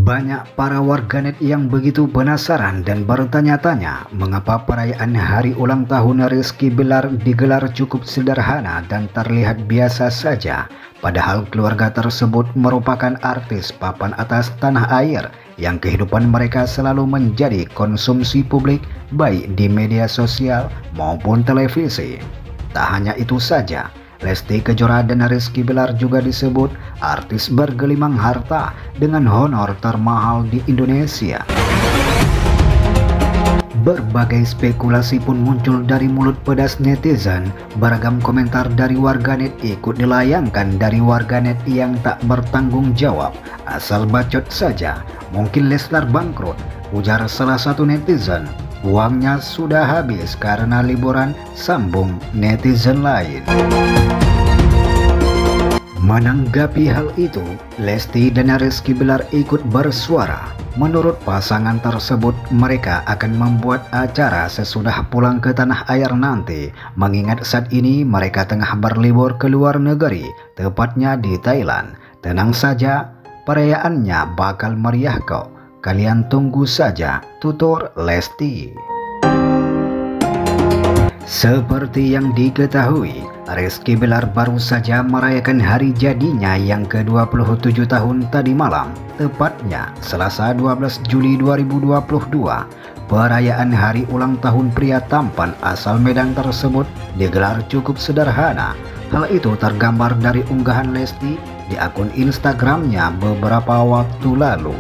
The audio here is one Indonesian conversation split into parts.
Banyak para warganet yang begitu penasaran dan bertanya-tanya mengapa perayaan hari ulang tahun Rizky Bilar digelar cukup sederhana dan terlihat biasa saja. Padahal keluarga tersebut merupakan artis papan atas tanah air yang kehidupan mereka selalu menjadi konsumsi publik baik di media sosial maupun televisi. Tak hanya itu saja, Lesti Kejora dan Rizky Bilar juga disebut artis bergelimang harta dengan honor termahal di Indonesia. Berbagai spekulasi pun muncul dari mulut pedas netizen. Beragam komentar dari warganet ikut dilayangkan dari warganet yang tak bertanggung jawab. Asal bacot saja, mungkin Leslar bangkrut, ujar salah satu netizen. Uangnya sudah habis karena liburan, sambung netizen lain. Menanggapi hal itu, Lesti dan Rizky Bilar ikut bersuara. Menurut pasangan tersebut, mereka akan membuat acara sesudah pulang ke tanah air nanti, mengingat saat ini mereka tengah berlibur ke luar negeri, tepatnya di Thailand. Tenang saja, perayaannya bakal meriah kok. Kalian tunggu saja, tutur Lesti. Seperti yang diketahui, Rizky Bilar baru saja merayakan hari jadinya yang ke-27 tahun tadi malam, tepatnya Selasa 12 Juli 2022. Perayaan hari ulang tahun pria tampan asal Medan tersebut digelar cukup sederhana. Hal itu tergambar dari unggahan Lesti di akun Instagramnya beberapa waktu lalu.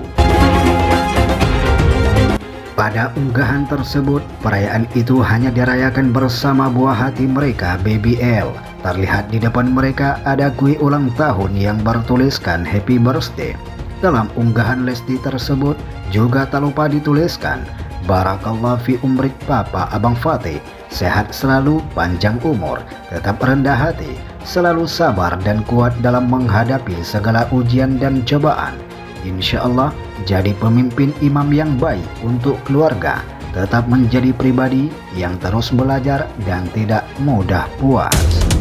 Pada unggahan tersebut, perayaan itu hanya dirayakan bersama buah hati mereka, Baby L. Terlihat di depan mereka ada kue ulang tahun yang bertuliskan Happy Birthday. Dalam unggahan Lesti tersebut juga tak lupa dituliskan, Barakallah fi umrik Papa Abang Fatih, sehat selalu, panjang umur, tetap rendah hati, selalu sabar dan kuat dalam menghadapi segala ujian dan cobaan. Insya Allah jadi pemimpin imam yang baik untuk keluarga, tetap menjadi pribadi yang terus belajar dan tidak mudah puas.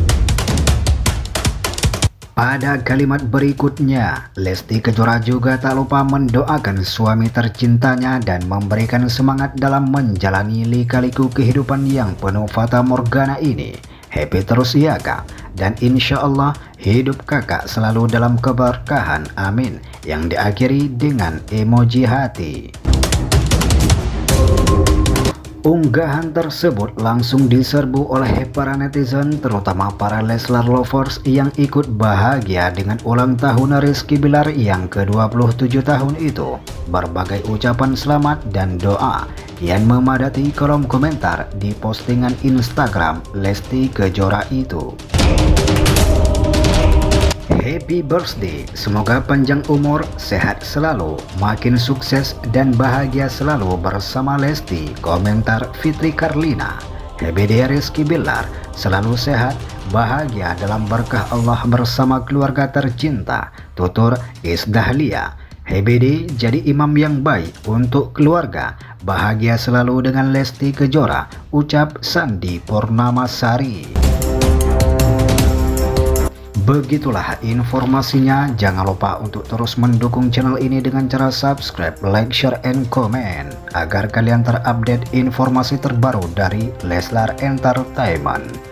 Pada kalimat berikutnya, Lesti Kejora juga tak lupa mendoakan suami tercintanya dan memberikan semangat dalam menjalani lika-liku kehidupan yang penuh fata morgana ini. Happy terus ya kak, dan insya Allah hidup kakak selalu dalam keberkahan, amin, yang diakhiri dengan emoji hati. Unggahan tersebut langsung diserbu oleh para netizen, terutama para Leslar lovers yang ikut bahagia dengan ulang tahun Rizky Bilar yang ke-27 tahun itu. Berbagai ucapan selamat dan doa yang memadati kolom komentar di postingan Instagram Lesti Kejora itu. Happy birthday, semoga panjang umur, sehat selalu, makin sukses dan bahagia selalu bersama Lesti, komentar Fitri Karlina. HBD Rizky Bilar, selalu sehat, bahagia dalam berkah Allah bersama keluarga tercinta, tutur Isdahlia. HBD jadi imam yang baik untuk keluarga, bahagia selalu dengan Lesti Kejora, ucap Sandi Purnamasari. Begitulah informasinya, jangan lupa untuk terus mendukung channel ini dengan cara subscribe, like, share, and comment agar kalian terupdate informasi terbaru dari Leslar Entertainment.